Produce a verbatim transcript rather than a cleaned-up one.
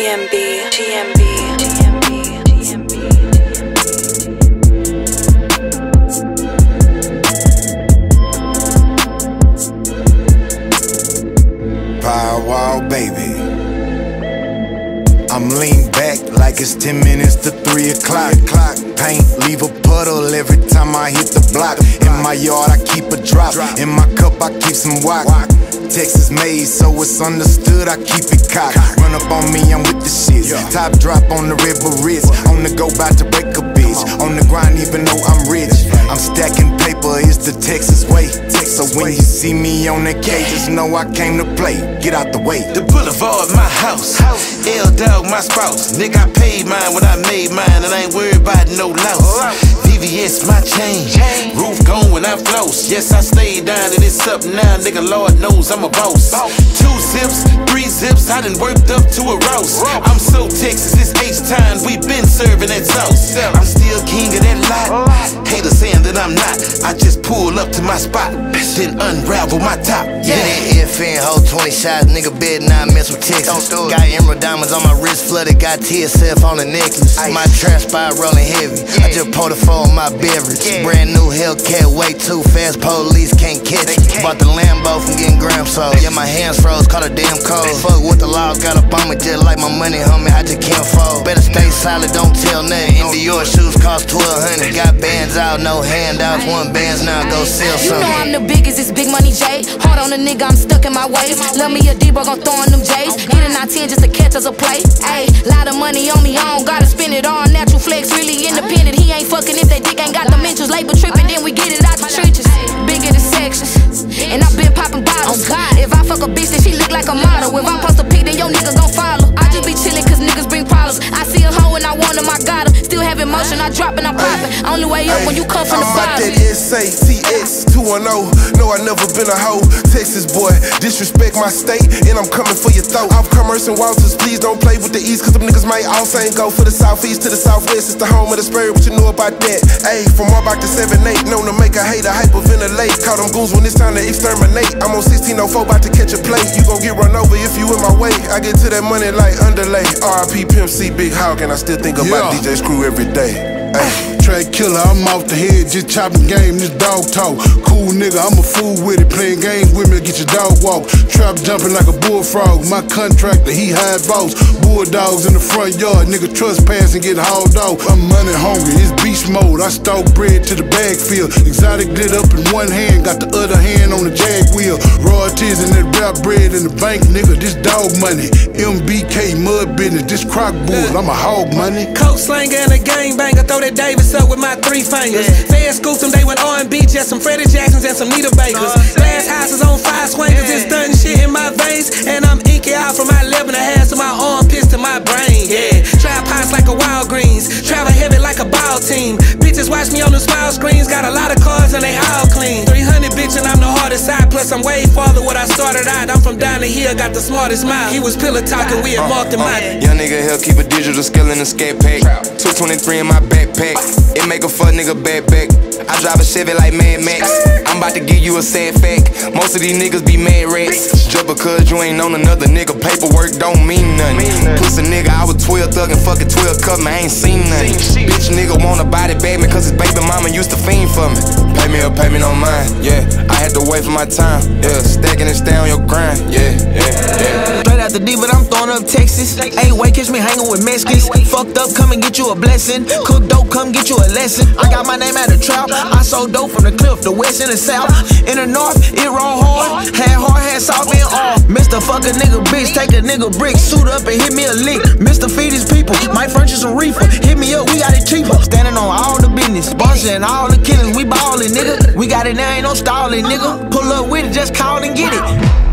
M B, G M B, G M B, G M B. Firewall, baby. I'm lean back like it's ten minutes to three o'clock. Paint, leave a puddle every time I hit the block. In my yard, I keep a drop. In my cup, I keep some wok. Texas made, so it's understood, I keep it cocked. Run up on me, I'm with the shits. Top drop on the red Ritz. On the go, bout to break a bitch. On the grind, even though I'm rich. I'm stacking paper, it's the Texas way. So when you see me on that K, just know I came to play. Get out the way. The Boulevard, my house. L-Dog, my spouse. Nigga, I paid mine when I made mine, and I ain't worried about no loss. V V S, my chain. Roof gone when I floss. Yes, I stayed down and it's up now. Nigga, Lord knows I'm a boss. Two zips, three zips, I done worked up to a roast. I'm so Texas, it's H-time, we been serving that sauce. I'm still king of that lot. Haters saying that I'm not. I just pull up to my spot, then unravel my top. Yeah, that F N, hold twenty shots, nigga bet not mess with Texas. Got emerald diamonds on my wrist, flooded, got T S F on the necklace. My trap spot rolling heavy, I just poured a four on my beverage. Brand new Hellcat, way too fast, police can't catch it. Bought the Lambo from getting grams sold. Yeah, my hands froze, caught a damn cold. Fuck what the law got up on me, just like my money, homie, I just can't fold. Better stay solid, don't tell nothing. In Dior shoes cost twelve hundred. Got bands out, no handouts, one bands now, go sell something. You know I'm the biggest, it's Big Money J. Hard on a nigga, I'm stuck in my ways. Love me a D-Bro, gon' throw in them J's. Hit a nine ten just to catch us a play. Ayy, lot of money on me, I don't gotta spend it all. Natural flex, really independent. He ain't fucking if they dick ain't got the mentals. Labor tripping, then we get it out the trenches. Bigger the sections, and I been popping bottles. If I fuck a bitch, then she look like a model. If I'm supposed to pick, then your nigga gon' follow. I just be chillin' cause niggas bring problems. I see a hoe and I want him, I got her. Still have emotion, I drop and I'm poppin'. Only way up when you come from the bottom. I'm out that S A T X two one oh. No, I never been a hoe. Texas boy, disrespect my state, and I'm coming for your throat. Off Commerce and Walters, please don't play with the East, cause them niggas might all same go for the Southeast to the Southwest. It's the home of the Spurs, what you know about that? Ayy, from Marbach to seven eight, known to make a hater hyperventilate. Call them goons when it's time to exterminate. I'm on sixteen oh four, about to catch a plate. You gon' get run over if you in my way. I get to that money like underlay. R I P Pimp C, Big Hawk, and I still think about Yeah. D J Screw every day. Ay. Track killer, I'm off the head, just chopping game, this dog talk. Cool nigga, I'm a fool with it, playing games with me to get your dog walk. Trap jumping like a bullfrog, my contractor, he high boss. Bulldogs in the front yard, nigga trespass and get hauled off. I'm money hungry, it's beast mode, I stalk bread to the bag field. Exotic lit up in one hand, got the other hand on the jag wheel. Royalties and that rap bread in the bank, nigga, this dog money. M B K mud business, this crock bull, I'm a hog money. Coke slinger and a gangbanger, throw that Davis up with my three fingers. Fed scooped them, they went R and B, just some Freddie Jacksons and some Nita Bakers. Glass houses on five swingers, it's done shit in my veins. And I'm inky out from my eleven and a half to my armpits to my brain, yeah. Trap house like a Walgreens, travel heavy like a ball team. Bitches watch me on the small screens, got a lot of cars and they all clean. three hundred bitch and I'm the hardest side, plus I'm way farther what I started out. I'm from down the hill, got the smartest mouth. He was pillow talking, we had marked him out. Young nigga here, keep a digital skill in the scat pack. two twenty-three in my backpack, it make a fuck nigga bad back. I drive a Chevy like Mad Max. I'm about to give you a sad fact. Most of these niggas be mad rats. Just because you ain't on another nigga, paperwork don't mean nothing. Pussy nigga, I was twelve thuggin', fucking twelve cut me, I ain't seen nothing. Bitch nigga wanna body bag me cause his baby mama used to fiend for me. Pay me or pay me on mine, yeah. I had to wait for my time, yeah. Stacking and stay on your grind, yeah, yeah, yeah. Straight out the D, but I'm throwing up Texas. Ain't wait, catch me hanging with Mexicans. Fucked up, come and get you a blessing. Cook dope, come get you a lesson. I got my name out of trap. I sold dope from the cliff, the west and the south. In the north, it roll hard. Had hard, had soft and all. Mister Fuck a nigga bitch, take a nigga brick, suit up and hit me a lick. Mister Feed his people, might furnish some reefer. Hit me up, we got it cheaper. Standing on all the business, bossing all the killings, we ballin', nigga. We got it now, ain't no stalling, nigga. Pull up with it, just call and get it.